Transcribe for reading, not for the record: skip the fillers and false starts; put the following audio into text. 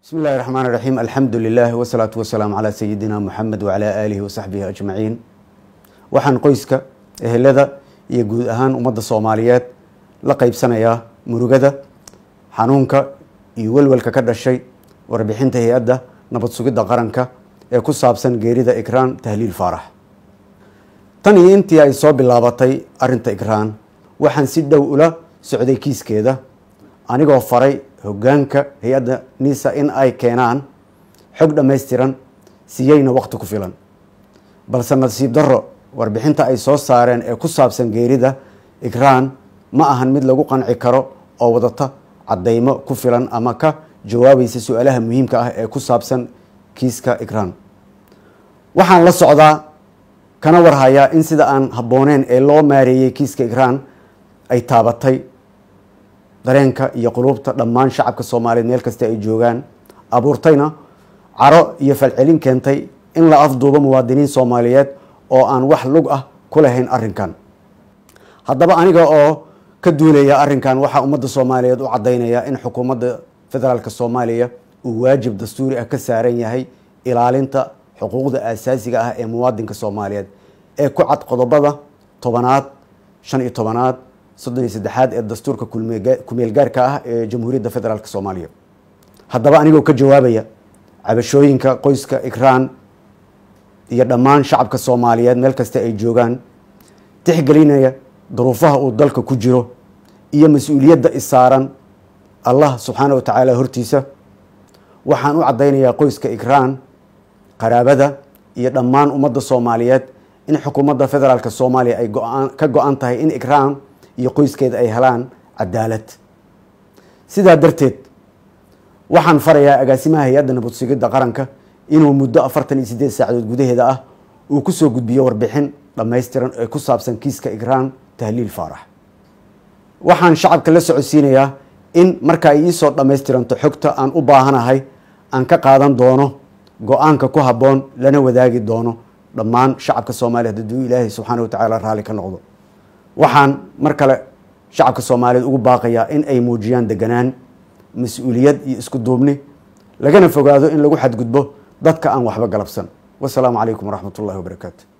بسم الله الرحمن الرحيم الحمد لله والصلاة والسلام على سيدنا محمد وعلى آله وصحبه أجمعين waxaan qoyska ehelada iyo guud ahaan ummadda Soomaaliyeed la qaybsanayaa murugada xanuunka iyo walwalka ka dhashay warbixinta hay'adda nabad sugidda qaranka ee ku saabsan geerida Ikraan Tahliil Faarax tan iyo intii ay soo bilaabatay arinta Ikraan waxaan si dhow ula socday kiiskeeda anigoo faray hoggaanka hay'adda NISA in ay keenaan xog dhameystiran siyayna waqti ku filan balse nasiib darro warbixinta ay soo saareen ee ku saabsan geerida Ikraan ma ahan mid lagu qanci karo oo wadata cadeymo ku filan ama ka jawaabaysa su'aalaha muhiimka ah ee ku saabsan kiiska Ikraan waxaan la socdaa kana warhayaa in sida aan habooneen ee loo maareeyay kiiska Ikraan ay taabatay dareenka iyo qulubta dhammaan shacabka Soomaaliyeed meel kasta ay joogaan abuurtayna caro iyo falcelin keentay in la afduubo muwaadiniin Soomaaliyeed oo aan wax lug ah ku lahayn arrinkan haddaba aniga oo ka duulaya arrinkan waxa ummadda Soomaaliyeed u cadeynaya in xukuumadda federaalka Soomaaliya uu waajib dastuuri ah ka saaran yahay ilaalinta xuquuqda aasaasiga ah ee muwaadinka Soomaaliyeed ee ku cad qodobada 10aad 15aad 33aad ee dastuurka kumeel gaarka ah ee Jamhuuriyadda Federaalka Soomaaliya haddaba aniga oo ka jawaabaya cabashooyinka qoyska Ikraan iyo dhammaan shacabka Soomaaliyeed meel kasta ay joogaan tixgelinaya duruufaha uu dalka ku jiro iyo mas'uuliyadda isaaran Allah subhanahu wa ta'ala hortiisa waxaan u cadeynayaa qoyska Ikraan qaraabada iyo dhammaan ummadda Soomaaliyeed in xukuumadda federaalka Soomaaliya ay ka go'an tahay in Ikraan iyo qoyskeeda ay helaan cadaalad sidaa darteed waxaan farayaa agaasimaha hay'adda nabad sugidda qaranka inuu muddo 48 saacadood gudaheeda ah uu ku soo gudbiyo warbixin dhameystiran ee ku saabsan kiiska Ikraan Tahliil Faarax waxaan shacabka la socodsiinayaa in marka ay soo dhameystiranto xogta aan u baahanahay aan ka qaadan doono go'aanka ku haboon lana wadaagi doono dhammaan shacabka Soomaaliyeed hadduu Ilaahay subhanahu wa ta'ala raali ka noqdo waxaan mar kale shacabka Soomaaliyeed ugu baaqayaa in ay muujiyaan deganaan mas'uuliyad iyo isku duubni lagana fogaado in lagu xadgudbo dadka aan waxba galabsan wassalaamu calaykum waraxmatullaahi wabarakaatuh